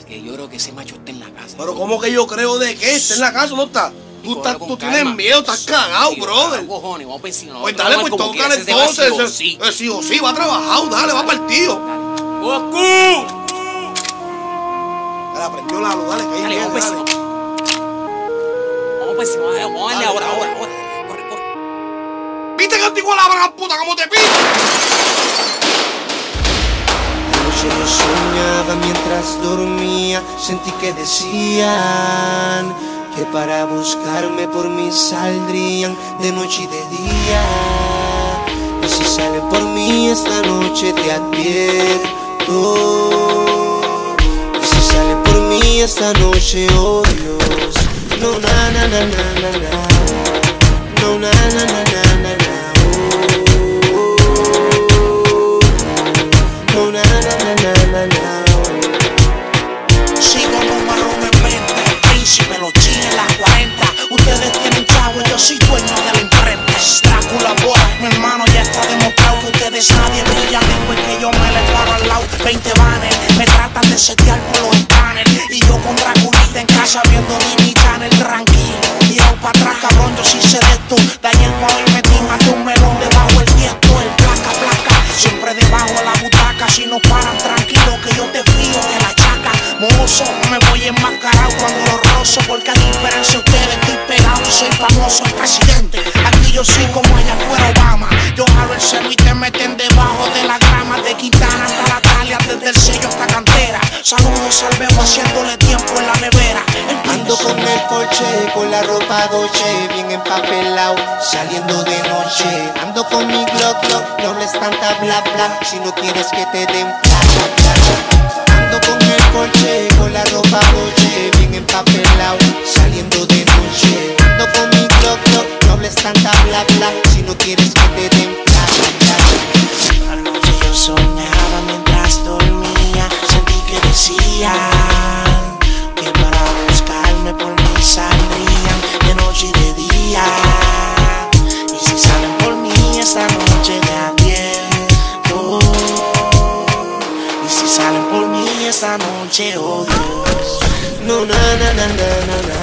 que yo creo que ese macho está en la casa. Pero ¿cómo que yo creo de qué? ¿Está en la casa o no está? Tú tienes miedo, estás cagado, brother. Cojones, vamos a pensar. Pues dale, pues tócale entonces. Sí o sí, va trabajado, dale, va partido. ¡Goku! Dale, prendió la luz, dale, que ahí Dale, viene, vamos dale. Vamos a darle ahora. Corre. ¿Viste que antigua la gran puta como te pido? Anoche yo soñaba mientras dormía, sentí que decían que para buscarme por mí saldrían de noche y de día. Y si salen por mí esta noche te advierto. Y si salen por mí esta noche, oh Dios. No, na, na, na, na, na, na. No, na, na, na, na, na, na. No, na, na, na, na, na, na. Sigo número en 20, príncipe, los chiles en las 40. Ustedes tienen chavo, yo soy dueño de la imprenta. Drácula Boy, mi hermano ya está demostrado que ustedes nadie brillan después que yo me les paro al lado. 20 vanes, me tratan de setear por los escáneres. Y yo con Draculita en casa viendo Disney Channel tranquilo. Tirado para atrás, cabrón, yo sí sé de esto. De ayer para hoy metí más de un melón debajo el tiesto. El placa, siempre debajo de la butaca. Si no paran tranquilo que yo te frío de la chaca. Mozo, me voy enmascarado cuando lo rozo. Porque a diferencia de ustedes estoy pegado y soy famoso, el presidente. Aquí yo soy como ella fuera Obama. Yo jalo el celo y te meten debajo de la grama. De Quintana hasta la Talia, desde el sello hasta Cantera. Saludos al Bebo haciéndole tiempo en la nevera. Ando con el Porsche, con la ropa Dolce, bien empapelado, saliendo de noche. Ando con mi Glock, no les tanta bla bla, si no quieres que te den bla bla. Ando con el Porsche, con la ropa Dolce, bien empapelado, saliendo de noche. Ando con mi Glock, no les tanta bla bla, si no quieres que te den bla bla. Anoche yo soñaba mientras dormía, sentí que decían que para buscarme por mí saldrían de noche y de día. Y si salen por mí esta noche te advierto. Y si salen por mí esta noche, oh Dios. No, na, na, na, na, na, na.